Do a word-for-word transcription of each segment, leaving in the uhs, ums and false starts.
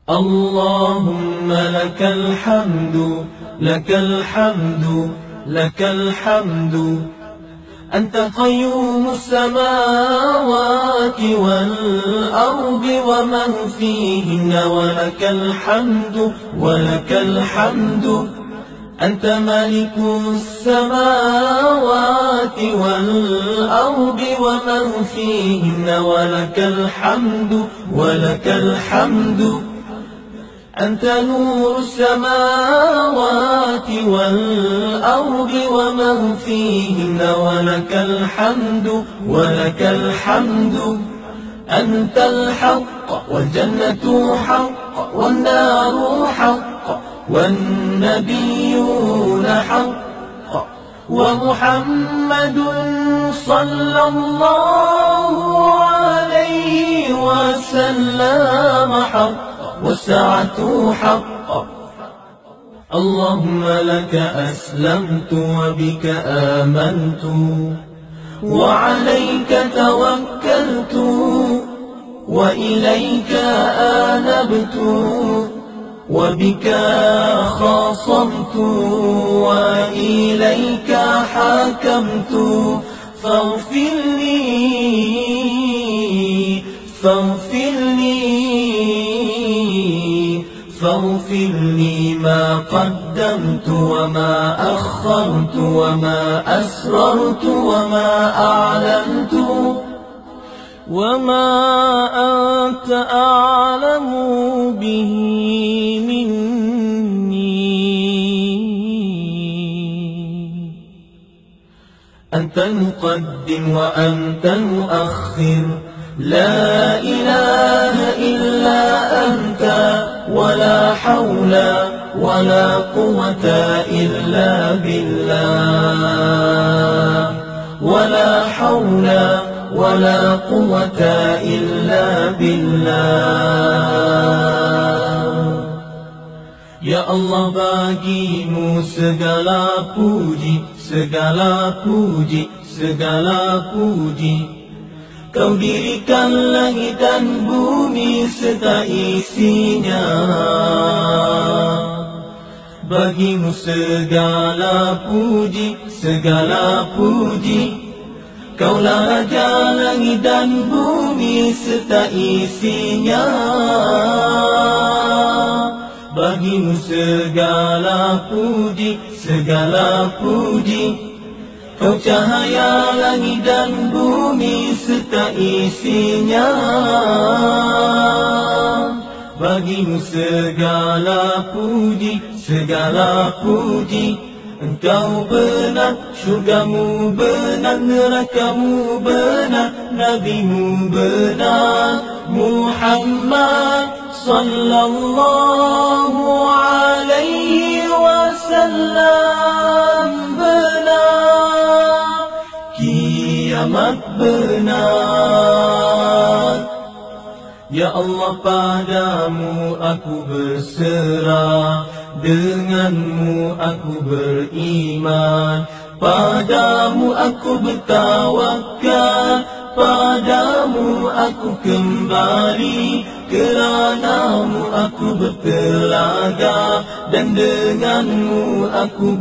اللهم لك الحمد لك الحمد لك الحمد أنت قيوم السماوات والأرض ومن فيهن ولك الحمد ولك الحمد أنت ملك السماوات والأرض ومن فيهن ولك الحمد ولك الحمد أنت نور السماوات والأرض ومن فيهن ولك الحمد ولك الحمد أنت الحق والجنة حق والنار حق والنبيون حق ومحمد صلى الله عليه وسلم حق والساعة حق. اللهم لك أسلمت وبك آمنت وعليك توكلت وإليك آنبت وبك خاصمت وإليك حاكمت فاغفر لي فاغفر لي فاغفر لي ما قدمت وما أخرت وما أسررت وما أعلنت وما أنت أعلم به مني. أنت المقدم وأنت المؤخر لا إله إلا أنت ولا حول ولا قوة إلا بالله ولا حول ولا قوة إلا بالله. Ya Allah, bagimu segala puji, segala puji, segala puji. Kau dirikan langit dan bumi serta isinya. Bagimu segala puji, segala puji. Kaulah Raja langit dan bumi serta isinya. Bagimu segala puji, segala puji. Kau cahaya langit dan bumi serta isinya. Bagimu segala puji, segala puji. Engkau benar, syurgamu benar, nerakamu benar, nabimu benar, Muhammad sallallahu alaihi wasallam benar, kiamat benar. Ya Allah, padamu aku berserah, denganmu aku beriman, padamu aku bertawakal, padamu aku kembali, keranamu aku bertelaga, dan denganmu aku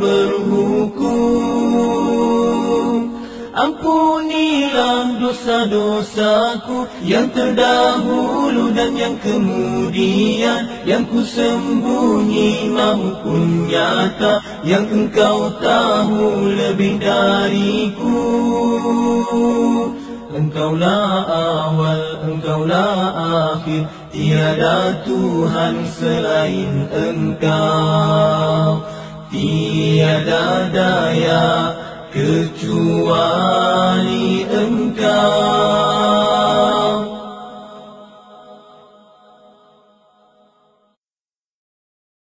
berhukum. Ampunilah dosa-dosaku yang terdahulu dan yang kemudian, yang ku sembunyi maupun nyata, yang engkau tahu lebih dariku. Engkaulah awal, engkaulah akhir, tiada Tuhan selain engkau, tiada daya kecuali